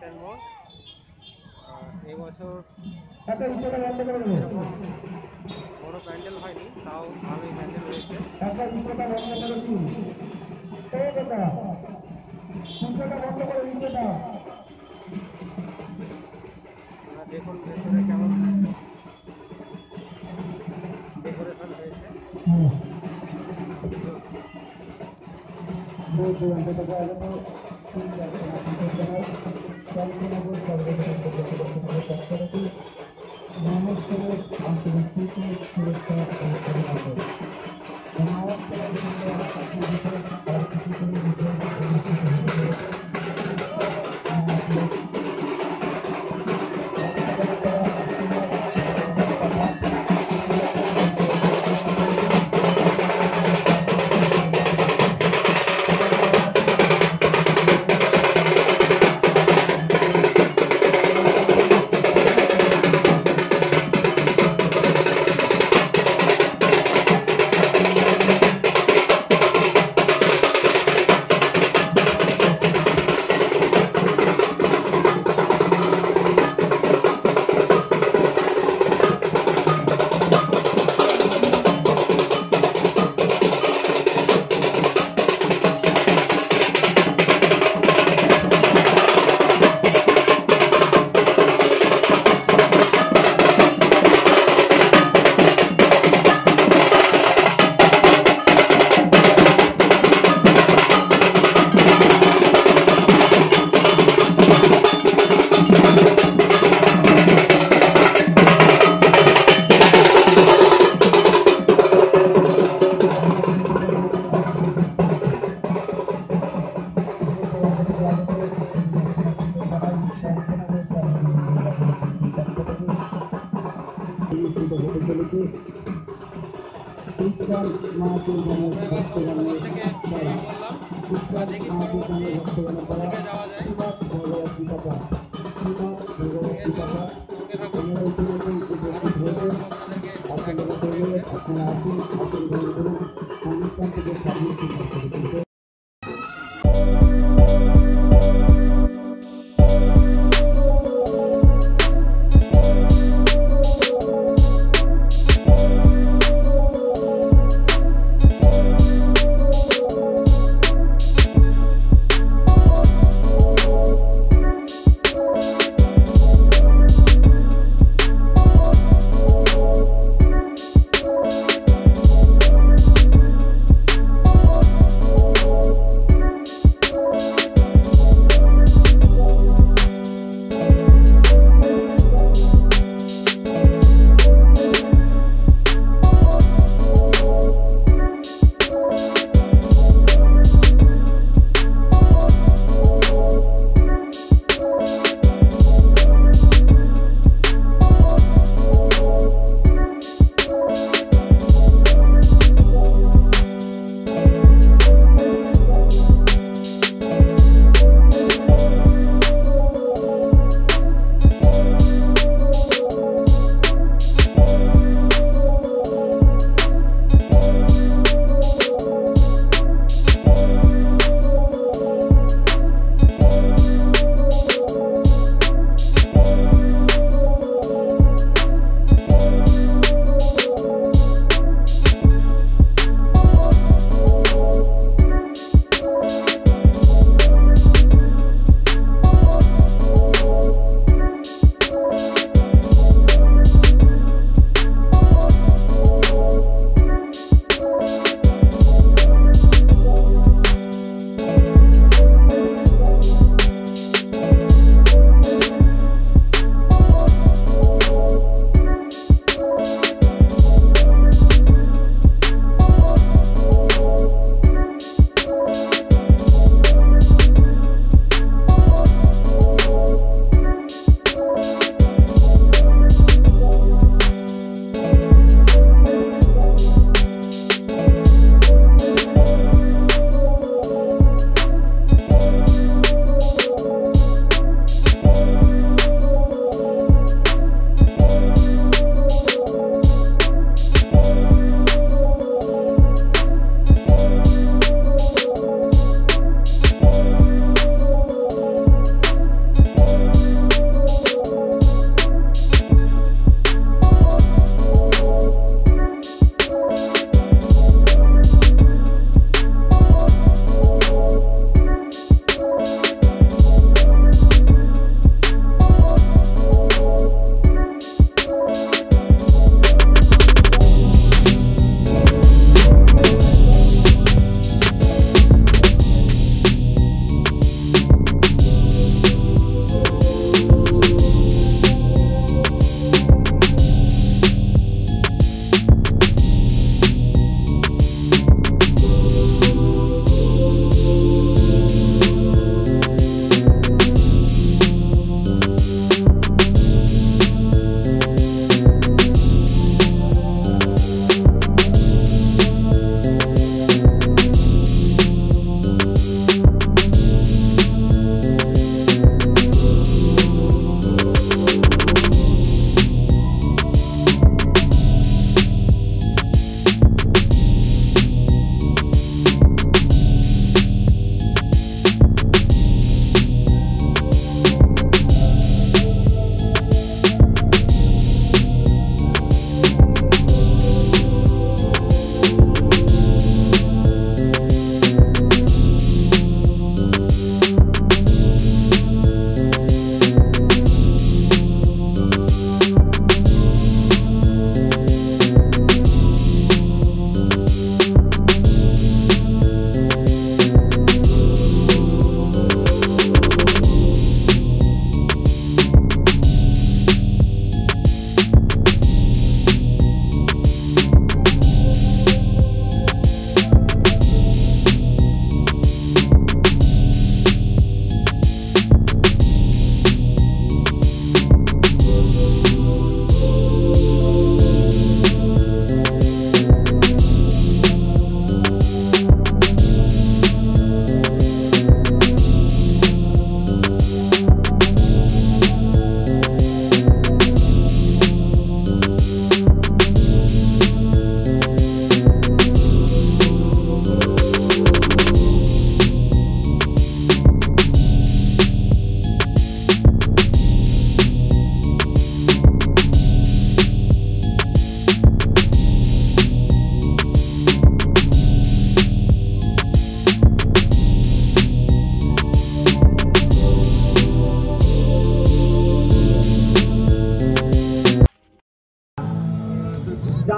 নারায়ণ মোড়। এই বছর বড় প্যান্ডেল হয়নি, তাও ভালোই প্যান্ডেল হয়েছে। দেখুন ভেতরে কেমন ডেকোরেশন হয়েছে।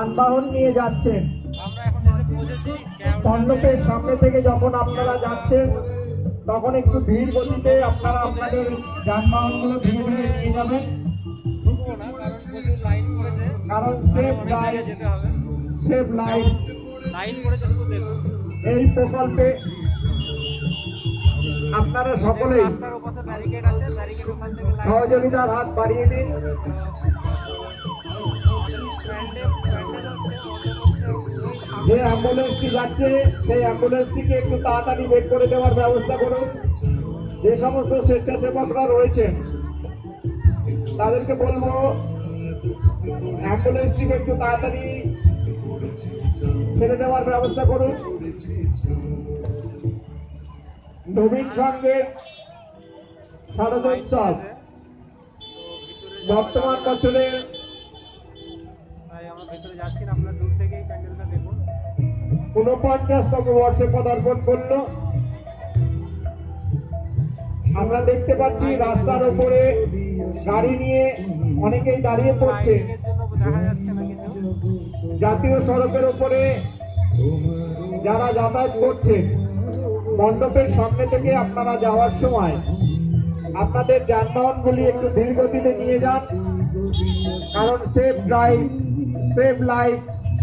যানবাহন নিয়ে যাচ্ছেন, আমরা এখন এসে পৌঁছেছি মণ্ডপের সামনে থেকে যখন আপনারা যাচ্ছেন তখন একটু ধীর গতিতে আপনারা আপনাদের যানবাহনগুলো ধীরে ধীরে নিয়ে যাবেন, ঢুকবো না কারণ প্রচুর লাইন পড়েছে, কারণ সেফ অনেক জায়গায় লাইফ, যেতে হবে। সেফ লাইফ লাইন পড়েছে শুধু দেখুন। এই প্রকল্পে আপনারা সকলেই রাস্তার উপরে ব্যারিকেড আছে, ব্যারিকেড ওখান থেকে লাইন সহযোগিতার হাত বাড়িয়ে দিন। যে অ্যাম্বুলেন্সটি যাচ্ছে সেই অ্যাম্বুলেন্সটিকে একটু তাড়াতাড়ি বের করে দেওয়ার ব্যবস্থা করুন। যে সমস্ত স্বেচ্ছাসেবকরা রয়েছেন তাদেরকে বলবো অ্যাম্বুলেন্সটিকে একটু তাড়াতাড়ি ছেড়ে দেওয়ার ব্যবস্থা করুন। নবীন সঙ্গের শারদোৎসব বর্তমান বছরে তাই আমরা ভেতরে যাচ্ছি না, আপনারা দূর থেকেই প্যান্ডেলটা দেখুন। 49তম বর্ষে পদার্পণ করলো। আমরা দেখতে পাচ্ছি রাস্তার উপরে গাড়ি নিয়ে অনেকেই দাঁড়িয়ে পড়ছে। লাইটিংয়ের জন্য দেখা যাচ্ছে না কিছু। জাতীয় সড়কের উপরে যারা যাতায়াত করছে মণ্ডপের সামনে থেকে আপনারা যাওয়ার সময় আপনাদের যানবাহনগুলি একটু ধীর গতিতে নিয়ে যান, কারণ সেফ ড্রাইভ, সেফ লাইফ।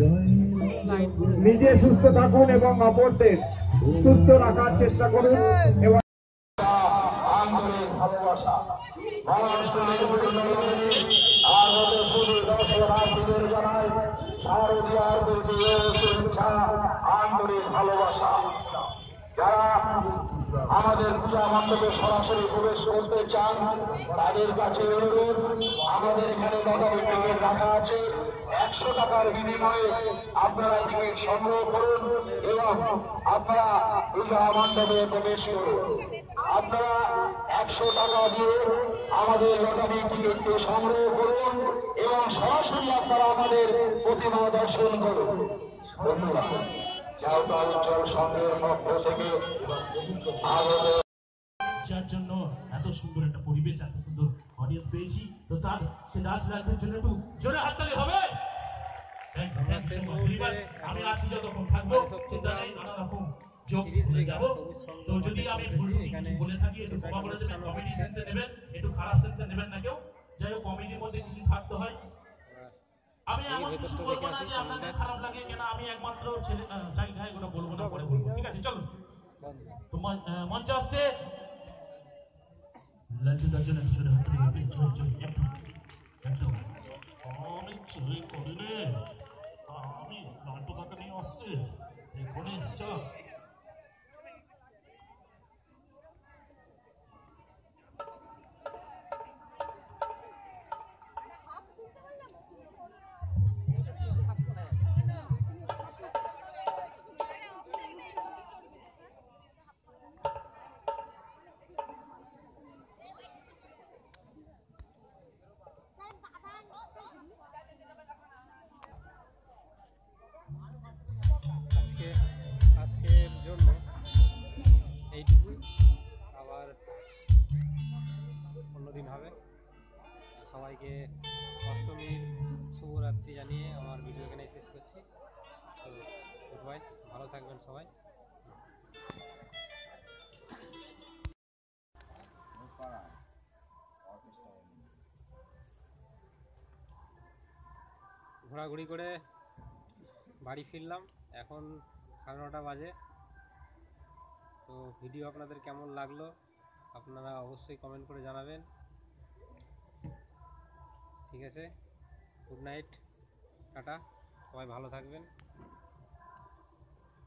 নিজে সুস্থ থাকুন এবং অপরদের সুস্থ রাখার চেষ্টা করুন। এবং আন্তরিক ভালোবাসা মানুষের আগত শুধু দর্শনার্থীদের জানায় শারদীয়ার প্রতি শুভেচ্ছা, আন্তরিক ভালোবাসা। যারা আমাদের পূজা মণ্ডপে সরাসরি প্রবেশ করতে চান তাদের কাছে অনুরোধ, আমাদের এখানে লটারি টিকিট রাখা আছে। 100 টাকার বিনিময়ে আপনারা টিকিট সংগ্রহ করুন এবং আপনারা পূজা মণ্ডপে প্রবেশ করুন। আপনারা 100 টাকা দিয়ে আমাদের লটারি টিকিটটি সংগ্রহ করুন এবং সরাসরি আপনারা আমাদের প্রতিমা দর্শন করুন। ধন্যবাদ। যাওতা উজ্জ্বল সংঘের পক্ষ থেকে আগত যার জন্য এত সুন্দর একটা পরিবেশ, এত সুন্দর অডিয়েন্স পেয়েছি, তো তার সে ডান্স লাইফের জন্য একটু জোরে হাততালি হবে। আমি আছি যতক্ষণ থাকবো চিন্তা নেই, নানা রকম যোগ বলে যাবো। তো যদি আমি ভুল কিছু বলে থাকি একটু ক্ষমা করে দেবেন, কমেডি সেন্সে নেবেন, একটু খারাপ সেন্সে নেবেন না কেউ। যাই হোক, কমেডির মধ্যে কিছু থাকতে হয়। আমি এমন কিছু বলবো না যে আপনাদের খারাপ লাগে, কেন আমি একমাত্র ছেলে চাই যাই ওটা বলবো না, পরে বলবো। ঠিক আছে, চলো। তো মঞ্চে আসছে লালটু দার জন্য ছোট হাত থেকে একদম আমি ছেলে করিলে আমি লালটু কাকা নিয়ে আসছে এখানে চল। আজকের জন্য এইটুকুই, আবার অন্যদিন হবে। সবাইকে অষ্টমীর শুভরাত্রি জানিয়ে আমার ভিডিও এখানে শেষ করছি। তো গুড বাই, ভালো থাকবেন সবাই। ঘোরাঘুরি করে বাড়ি ফিরলাম, এখন 9:30 বাজে। তো ভিডিও আপনাদের কেমন লাগলো আপনারা অবশ্যই কমেন্ট করে জানাবেন। ঠিক আছে, গুড নাইট, টাটা, সবাই ভালো থাকবেন।